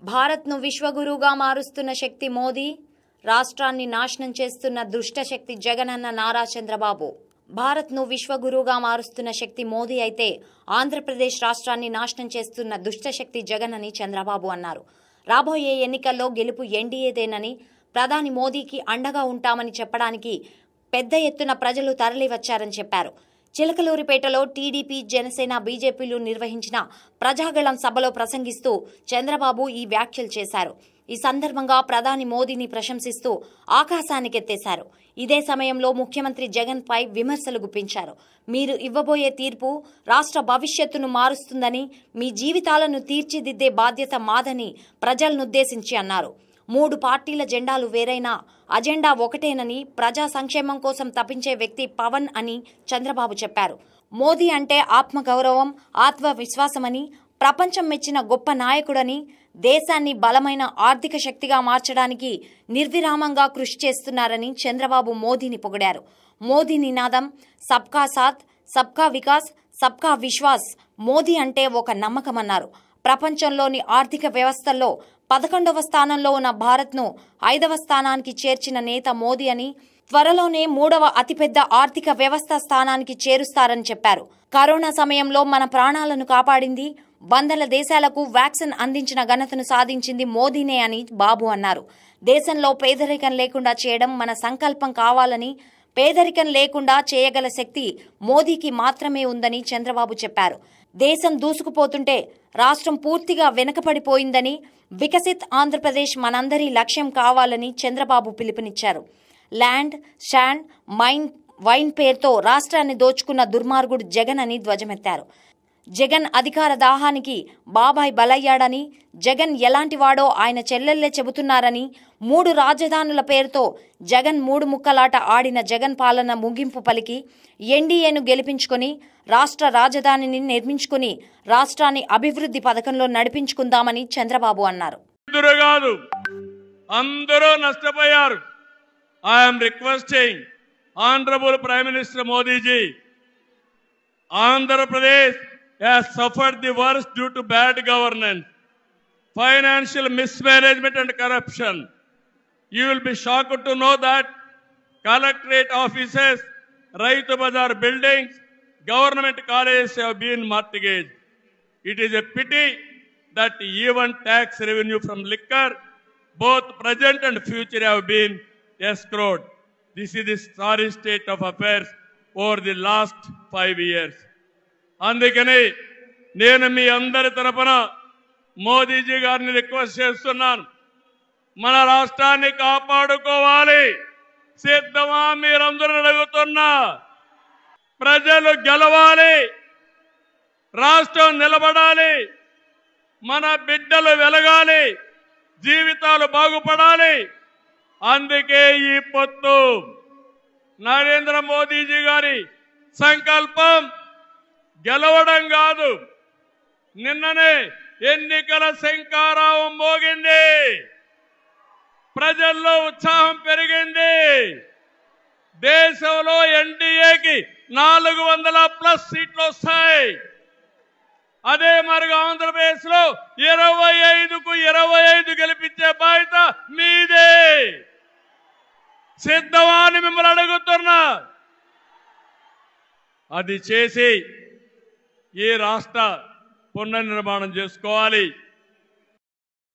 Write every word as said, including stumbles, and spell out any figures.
భారత్ను విశ్వగురువుగా మారుస్తున్న శక్తి మోదీ, రాష్ట్రాన్ని నాశనం చేస్తున్న దుష్టశక్తి జగన్ అన్న నారా చంద్రబాబు. భారత్ను విశ్వగురువుగా మారుస్తున్న శక్తి మోదీ అయితే ఆంధ్రప్రదేశ్ రాష్ట్రాన్ని నాశనం చేస్తున్న దుష్టశక్తి జగన్ అని చంద్రబాబు అన్నారు. రాబోయే ఎన్నికల్లో గెలుపు ఎన్డీఏదేనని, ప్రధాని మోదీకి అండగా ఉంటామని చెప్పడానికి పెద్ద ఎత్తున ప్రజలు తరలివచ్చారని చెప్పారు. చిలకలూరిపేటలో టీడీపీ, జనసేన, బీజేపీలు నిర్వహించిన ప్రజాగళం సభలో ప్రసంగిస్తూ చంద్రబాబు ఈ వ్యాఖ్యలు చేశారు. ఈ సందర్భంగా ప్రధాని మోదీని ప్రశంసిస్తూ ఆకాశానికెత్తేశారు. ఇదే సమయంలో ముఖ్యమంత్రి జగన్ పై విమర్శలు గుప్పించారు. మీరు ఇవ్వబోయే తీర్పు రాష్ట్ర భవిష్యత్తును మారుస్తుందని, మీ జీవితాలను తీర్చిదిద్దే బాధ్యత మాదని ప్రజలనుద్దేశించి అన్నారు. మూడు పార్టీల జెండాలు వేరైనా అజెండా ఒకటేనని, ప్రజా సంక్షేమం కోసం తపించే వ్యక్తి పవన్ అని చంద్రబాబు చెప్పారు. మోదీ అంటే ఆత్మగౌరవం, ఆత్మవిశ్వాసమని, ప్రపంచం మెచ్చిన గొప్ప నాయకుడని, దేశాన్ని బలమైన ఆర్థిక శక్తిగా మార్చడానికి నిర్విరామంగా కృషి చేస్తున్నారని చంద్రబాబు మోదీని పొగిడారు. మోదీ నినాదం సబ్కా సాథ్, సబ్కా వికాస్, సబ్కా విశ్వాస్. మోదీ అంటే ఒక నమ్మకమన్నారు. ప్రపంచంలోని ఆర్థిక వ్యవస్థల్లో పదకొండవ స్థానంలో ఉన్న భారత్ను ఐదవ స్థానానికి చేర్చిన నేత మోదీ అని, త్వరలోనే మూడవ అతిపెద్ద ఆర్థిక వ్యవస్థ స్థానానికి చేరుస్తారని చెప్పారు. కరోనా సమయంలో మన ప్రాణాలను కాపాడింది, వందల దేశాలకు వ్యాక్సిన్ అందించిన ఘనతను సాధించింది మోదీనే అని బాబు అన్నారు. దేశంలో పేదరికం లేకుండా చేయడం మన సంకల్పం కావాలని, పేదరికం లేకుండా చేయగల శక్తి మోదీకి మాత్రమే ఉందని చంద్రబాబు చెప్పారు. దేశం దూసుకుపోతుంటే రాష్ట్రం పూర్తిగా వెనుకపడిపోయిందని, వికసిత్ ఆంధ్రప్రదేశ్ మనందరి లక్ష్యం కావాలని చంద్రబాబు పిలుపునిచ్చారు. ల్యాండ్, శాండ్, మైన్, వైన్ పేరుతో రాష్ట్రాన్ని దోచుకున్న దుర్మార్గుడు జగన్ అని ధ్వజమెత్తారు. జగన్ అధికార దాహానికి బాబాయ్ బలయ్యాడని, జగన్ ఎలాంటివాడో ఆయన చెల్లెళ్లే చెబుతున్నారని, మూడు రాజధానుల పేరుతో జగన్ మూడు ముక్కలాట ఆడిన జగన్ పాలన ముగింపు పలికి ఎన్డీఏను గెలిపించుకుని రాష్ట్ర రాజధానిని నిర్మించుకుని రాష్ట్రాన్ని అభివృద్ధి పథకంలో నడిపించుకుందామని చంద్రబాబు అన్నారు. అందరూ నష్టపోయారు. I'm requesting honourable prime minister Modiji, Andhra Pradesh has suffered the worst due to bad governance, financial mismanagement and corruption. You will be shocked to know that collectorate offices, Raitu Bazar buildings, government colleges have been mortgaged. It is a pity that even tax revenue from liquor, both present and future, have been escrowed. This is the sorry state of affairs over the last five years. అందుకని నేను మీ అందరి తరపున మోదీజీ గారిని request చేస్తున్నాను, మన రాష్ట్రాన్ని కాపాడుకోవాలి. సిద్ధమా మీరందరూ అడుగుతున్నా? ప్రజలు గెలవాలి, రాష్ట్రం నిలబడాలి, మన బిడ్డలు వెలగాలి, జీవితాలు బాగుపడాలి. అందుకే ఈ పొత్తు. నరేంద్ర మోదీజీ గారి సంకల్పం గెలవడం కాదు. నిన్ననే ఎన్నికల శంఖారావం మోగింది, ప్రజల్లో ఉత్సాహం పెరిగింది. దేశంలో ఎన్డీఏకి నాలుగు వందల ప్లస్ సీట్లు వస్తాయి. అదే మరిగా ఆంధ్రప్రదేశ్ లో ఇరవై ఐదుకు ఇరవై ఐదు గెలిపించే బాధ్యత మీదే. సిద్ధమా అని మిమ్మల్ని అడుగుతున్నా. అది చేసి ఈ రాష్ట్ర పునర్నిర్మాణం చేసుకోవాలి.